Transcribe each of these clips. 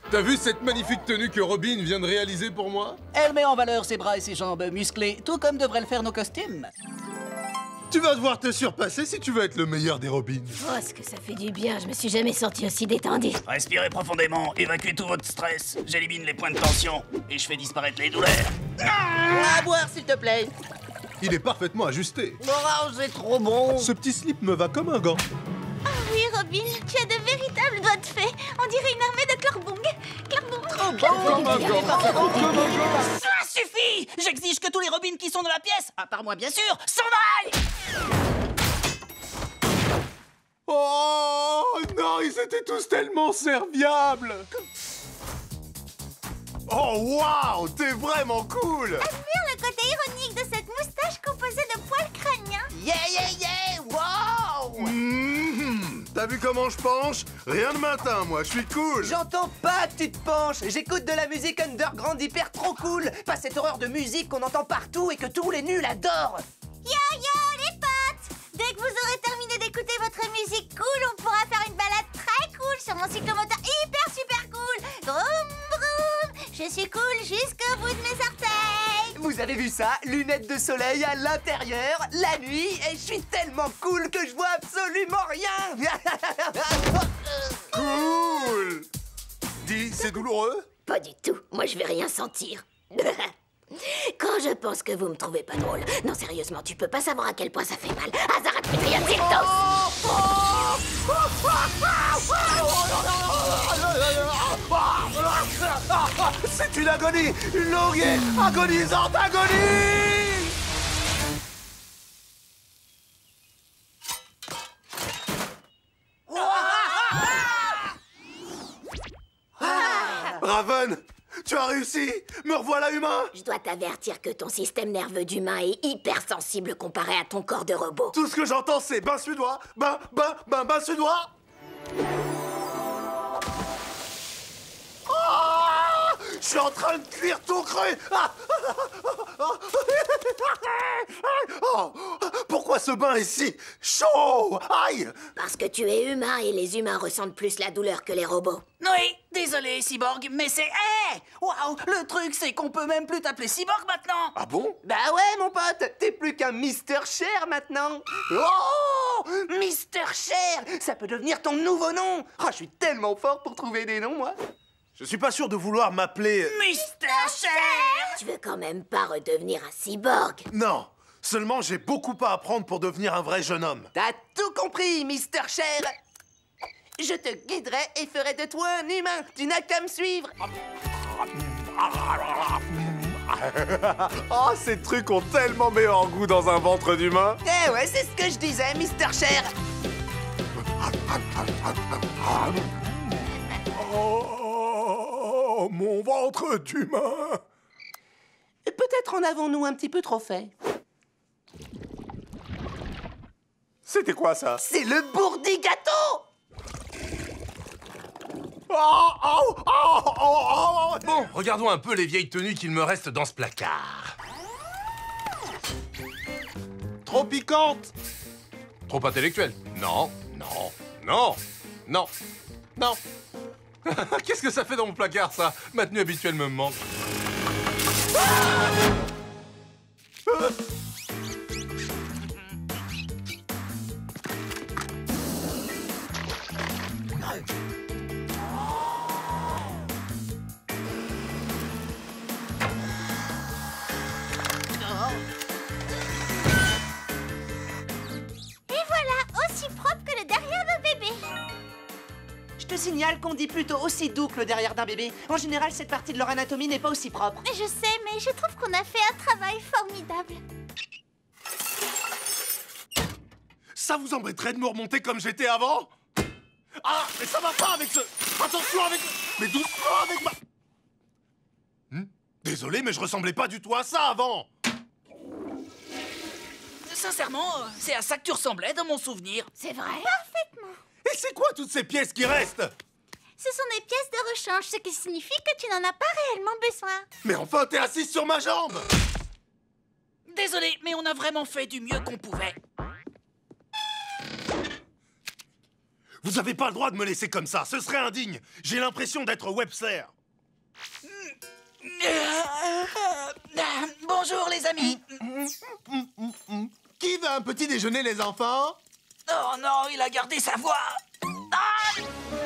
T'as vu cette magnifique tenue que Robin vient de réaliser pour moi? Elle met en valeur ses bras et ses jambes musclés, tout comme devraient le faire nos costumes. Tu vas devoir te surpasser si tu veux être le meilleur des Robins. Oh, ce que ça fait du bien, je me suis jamais sentie aussi détendue. Respirez profondément, évacuez tout votre stress. J'élimine les points de tension et je fais disparaître les douleurs. À boire, s'il te plaît. Il est parfaitement ajusté. Oh, c'est trop bon. Ce petit slip me va comme un gant. Ah oui, Robin, tu as de véritables doigts de fée. On dirait une armée de Clarbong. Ça suffit! J'exige que tous les Robins qui sont dans la pièce, à part moi bien sûr, s'en aillent! Oh non, ils étaient tous tellement serviables. Oh waouh, t'es vraiment cool. Admire le côté ironique de cette moustache composée de poils crâniens. Yeah, yeah, yeah! Wow! T'as vu comment je penche? Rien de matin, moi, je suis cool. J'entends pas que tu te penches. J'écoute de la musique underground hyper trop cool. Pas cette horreur de musique qu'on entend partout et que tous les nuls adorent. Yo yo les potes! Dès que vous aurez terminé d'écouter votre musique cool, on pourra faire une balade très cool sur mon cyclomoteur hyper super cool. Vroom vroom! Je suis cool jusqu'au bout de mes orteils. Vous avez vu ça? Lunettes de soleil à l'intérieur, la nuit, et je suis tellement cool que je vois absolument rien. Cool. Dis, c'est douloureux? Pas du tout, moi je vais rien sentir. Quand je pense que vous me trouvez pas drôle. Non, sérieusement, tu peux pas savoir à quel point ça fait mal. Azaratria Zictos! C'est une agonie, une longue et agonisante agonie. Raven, tu as réussi. Me revoilà humain. Je dois t'avertir que ton système nerveux d'humain est hyper sensible comparé à ton corps de robot. Tout ce que j'entends, c'est bain suédois, bain suédois. Ah, je suis en train de cuire tout cru. Ah. Oh, pourquoi ce bain est si chaud? Aïe. Parce que tu es humain et les humains ressentent plus la douleur que les robots. Oui, désolé Cyborg, mais c'est... Hé! Waouh, le truc c'est qu'on peut même plus t'appeler Cyborg maintenant. Ah bon? Bah ouais, mon pote, t'es plus qu'un Mister Cher maintenant. Oh, Mister Cher, ça peut devenir ton nouveau nom. Oh, je suis tellement fort pour trouver des noms, moi. Je suis pas sûr de vouloir m'appeler... Mister Cher! Tu veux quand même pas redevenir un cyborg? Non, seulement j'ai beaucoup à apprendre pour devenir un vrai jeune homme. T'as tout compris, Mister Cher. Je te guiderai et ferai de toi un humain. Tu n'as qu'à me suivre. Oh, ces trucs ont tellement meilleur goût dans un ventre d'humain. Eh ouais, c'est ce que je disais, Mister Cher. Oh, mon ventre d'humain. Peut-être en avons-nous un petit peu trop fait. C'était quoi ça? C'est le bourdi gâteau. Bon, regardons un peu les vieilles tenues qu'il me reste dans ce placard. Trop piquante. Trop intellectuel. Non, non, non, non, non. Qu'est-ce que ça fait dans mon placard, ça? Ma tenue habituelle me manque. Et voilà, aussi propre que le derrière d'un bébé. Je te signale qu'on dit plutôt aussi doux que le derrière d'un bébé. En général, cette partie de leur anatomie n'est pas aussi propre. Je sais, mais je trouve qu'on a fait un travail formidable. Ça vous embêterait de me remonter comme j'étais avant? Ah, mais ça va pas avec ce... Attention avec... Mais doucement avec ma... Désolé, mais je ressemblais pas du tout à ça avant. Sincèrement, c'est à ça que tu ressemblais dans mon souvenir. C'est vrai? Parfaitement. Et c'est quoi toutes ces pièces qui restent? Ce sont des pièces de rechange, ce qui signifie que tu n'en as pas réellement besoin. Mais enfin, t'es assise sur ma jambe. Désolé, mais on a vraiment fait du mieux qu'on pouvait. Vous avez pas le droit de me laisser comme ça, ce serait indigne. J'ai l'impression d'être Webster. Bonjour les amis. Qui veut un petit déjeuner, les enfants? Oh non, il a gardé sa voix. Ah!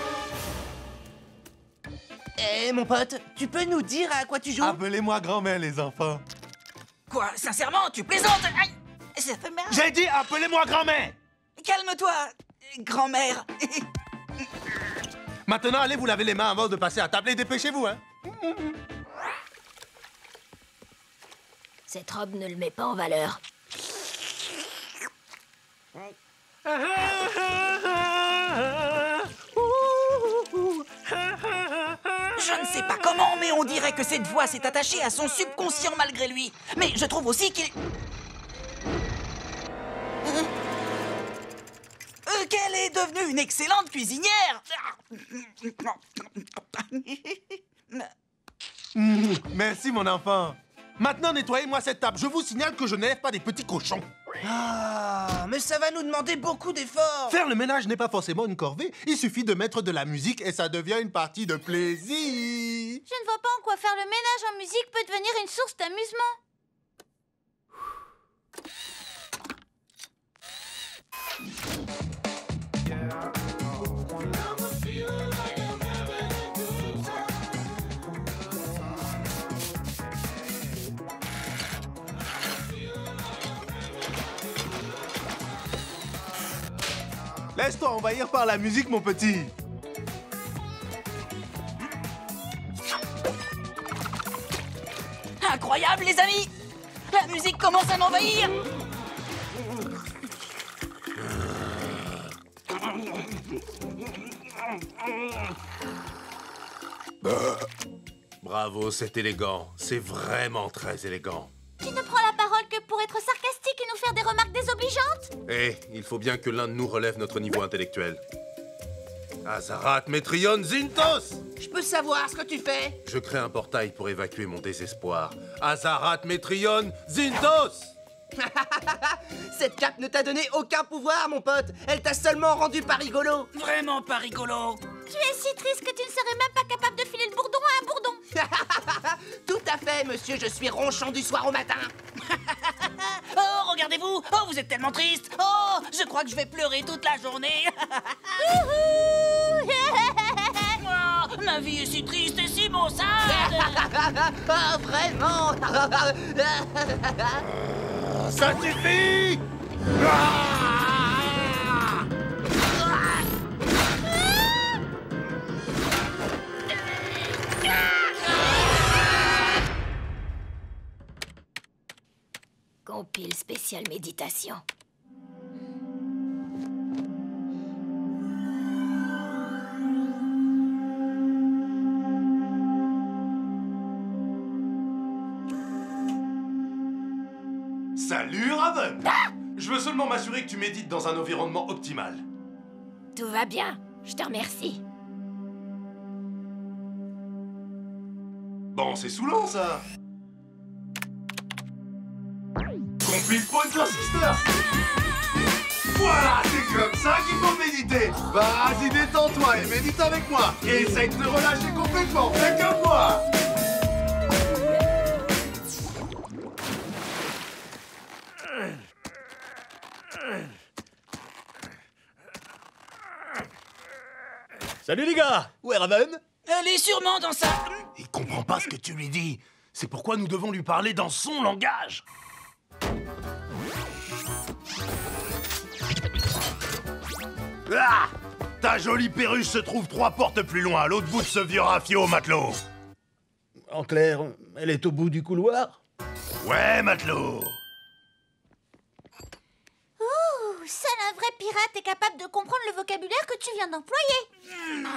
Eh, mon pote, tu peux nous dire à quoi tu joues? Appelez-moi grand-mère, les enfants. Quoi, sincèrement, tu plaisantes? Aïe, ça fait mal. J'ai dit appelez-moi grand-mère. Calme-toi, grand-mère. Maintenant, allez vous laver les mains avant de passer à table et dépêchez-vous, hein. Cette robe ne le met pas en valeur. Je ne sais pas comment, mais on dirait que cette voix s'est attachée à son subconscient malgré lui. Mais je trouve aussi qu'il... qu'elle est devenue une excellente cuisinière. Merci, mon enfant. Maintenant, nettoyez-moi cette table. Je vous signale que je n'élève pas des petits cochons. Ah, mais ça va nous demander beaucoup d'efforts. Faire le ménage n'est pas forcément une corvée. Il suffit de mettre de la musique et ça devient une partie de plaisir. Je ne vois pas en quoi faire le ménage en musique peut devenir une source d'amusement. Laisse-toi envahir par la musique, mon petit. Incroyable, les amis. La musique commence à m'envahir. Bravo, c'est élégant. C'est vraiment très élégant. Tu ne prends la parole que pour être sarcastique et nous faire des remarques désobligeantes? Eh, il faut bien que l'un de nous relève notre niveau intellectuel. Azarat Metrion Zintos! Je peux savoir ce que tu fais? Je crée un portail pour évacuer mon désespoir. Azarat Metrion Zintos! Cette cape ne t'a donné aucun pouvoir, mon pote. Elle t'a seulement rendu pas rigolo. Vraiment pas rigolo. Tu es si triste que tu ne serais même pas capable de filer le bourdon à un bourdon. Tout à fait, monsieur. Je suis ronchon du soir au matin. Oh, regardez-vous. Oh, vous êtes tellement triste. Oh, je crois que je vais pleurer toute la journée. Oh, ma vie est si triste et si maussade. Ah, vraiment? Ça suffit! Compile spécial méditation. Salut, Raven! Je veux seulement m'assurer que tu médites dans un environnement optimal. Tout va bien, je te remercie. Bon, c'est saoulant, ça. Compile Point Transistor. Voilà, c'est comme ça qu'il faut méditer. Vas-y, détends-toi et médite avec moi. Et essaye de te relâcher complètement, fais comme moi. Salut les gars! Où est Raven? Elle est sûrement dans sa... Il comprend pas ce que tu lui dis. C'est pourquoi nous devons lui parler dans son langage. Ah! Ta jolie perruche se trouve 3 portes plus loin, à l'autre bout de ce vieux rafio, matelot. En clair, elle est au bout du couloir? Ouais, matelot. Ouh, seul un vrai pirate est capable de comprendre le vocabulaire que tu viens d'employer.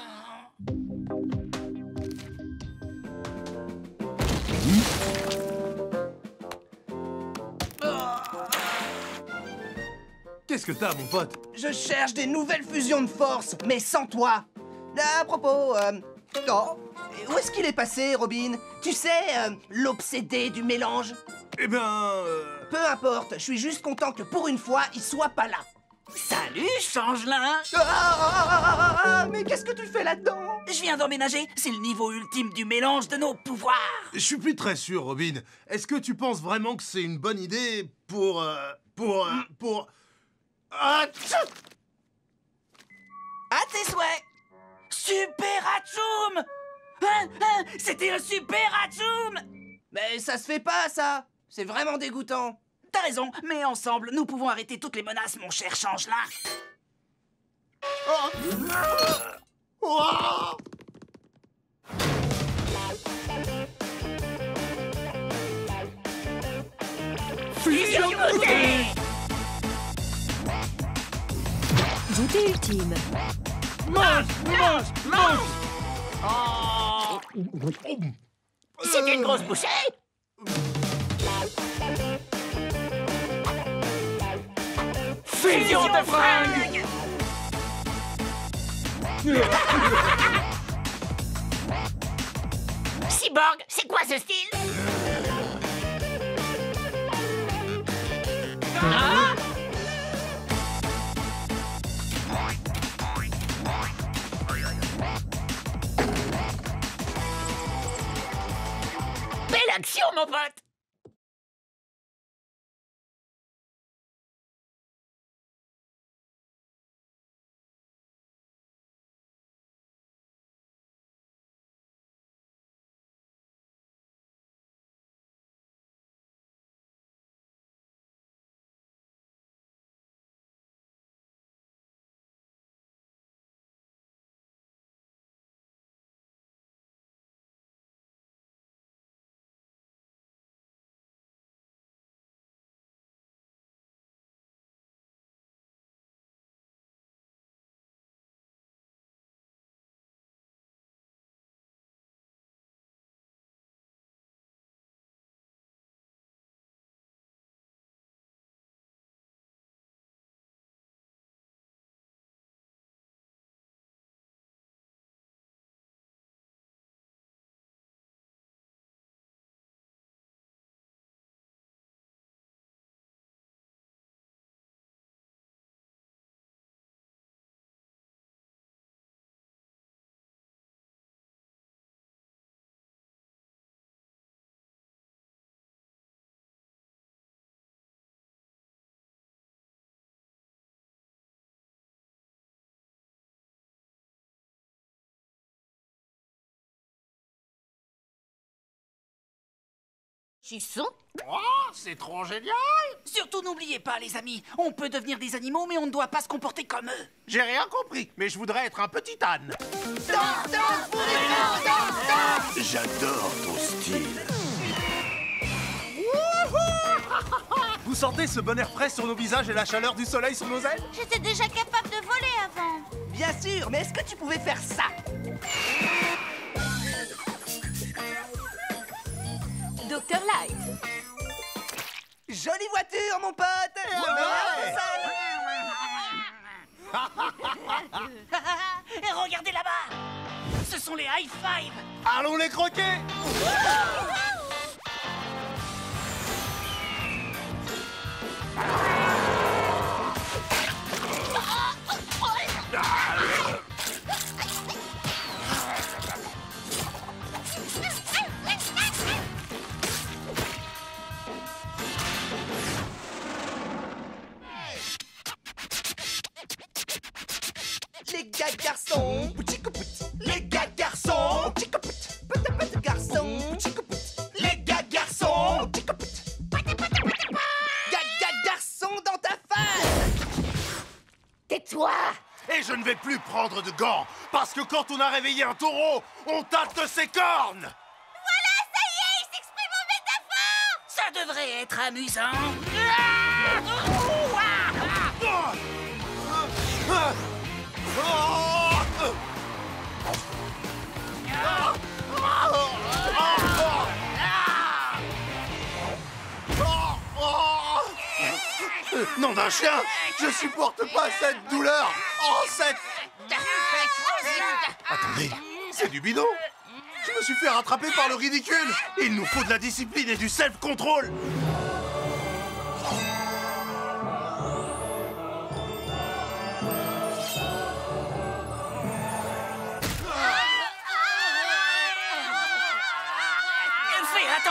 Qu'est-ce que t'as, mon pote? Je cherche des nouvelles fusions de force, mais sans toi. À propos, oh, où est-ce qu'il est passé, Robin? Tu sais, l'obsédé du mélange? Eh bien... Peu importe, je suis juste content que pour une fois, il soit pas là. Salut, Changelin. Mais qu'est-ce que tu fais là-dedans? Je viens d'emménager. C'est le niveau ultime du mélange de nos pouvoirs. Je suis plus très sûr, Robin. Est-ce que tu penses vraiment que c'est une bonne idée pour... Ah, tchou! À tes souhaits. Super Hatchoum. C'était un super Hatchoum. Mais ça se fait pas, ça. C'est vraiment dégoûtant. T'as raison, mais ensemble, nous pouvons arrêter toutes les menaces, mon cher Changelin. Oh! Fusion beauté. Beauté ultime. C'est une grosse bouchée. Fusion de fringues. Cyborg, c'est quoi ce style? Belle action, mon pote! Chisson? Oh, c'est trop génial! Surtout n'oubliez pas, les amis, on peut devenir des animaux, mais on ne doit pas se comporter comme eux. J'ai rien compris, mais je voudrais être un petit âne. J'adore ton style. Vous sentez ce bon air frais sur nos visages et la chaleur du soleil sur nos ailes? J'étais déjà capable de voler avant. Bien sûr, mais est-ce que tu pouvais faire ça? Dr Light. Jolie voiture, mon pote. Et regardez là-bas. Ce sont les high five. Allons les croquer! Les gars garçons, les gars garçons, petit garçon, les gars garçons, garçon dans ta face. Tais-toi! Et je ne vais plus prendre de gants, parce que quand on a réveillé un taureau, on tâte ses cornes! Voilà, ça y est, il s'exprime en métaphore. Ça devrait être amusant. Nom d'un chien, je supporte pas cette douleur. Oh, cette... Attendez, c'est du bidon. Je me suis fait rattraper par le ridicule. Il nous faut de la discipline et du self-control.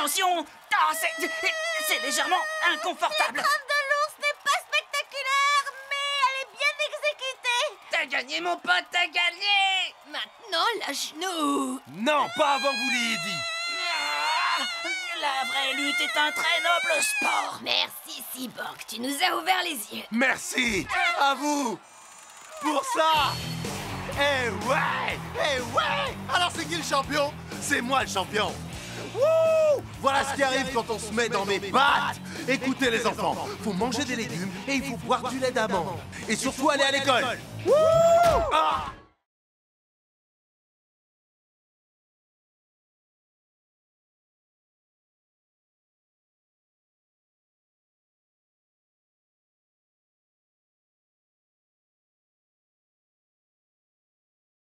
Attention! Ah, c'est légèrement inconfortable. L'épreuve de l'ours n'est pas spectaculaire, mais elle est bien exécutée. T'as gagné, mon pote, t'as gagné! Maintenant, lâche-nous. Non, pas avant que vous l'ayez dit. Ah, la vraie lutte est un très noble sport. Merci, Cyborg, tu nous as ouvert les yeux. Merci à vous pour ça. Eh ouais, eh ouais. Alors c'est qui le champion? C'est moi le champion. Wouh! Voilà ce qui arrive quand on se met dans mes pattes. Écoutez les enfants, faut manger des légumes et il faut boire du lait d'amande. Et surtout aller à l'école. Wouh! Ah!